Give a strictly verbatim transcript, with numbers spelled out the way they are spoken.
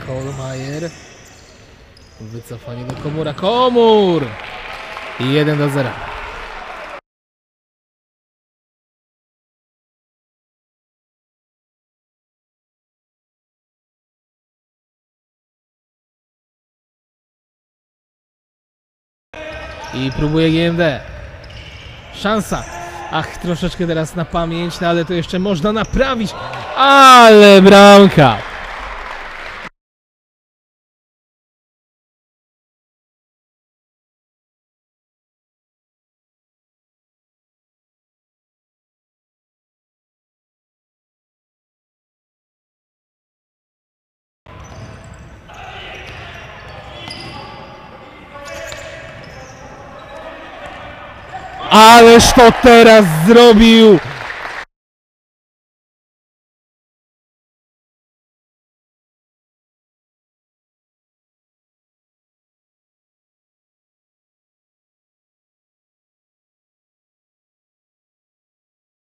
Kohlmeier. Wycofanie do Komura. Komur! I jeden do zera. I próbuje G M D. Szansa. Ach, troszeczkę teraz na pamięć, no ale to jeszcze można naprawić. Ale bramka. Ależ to teraz zrobił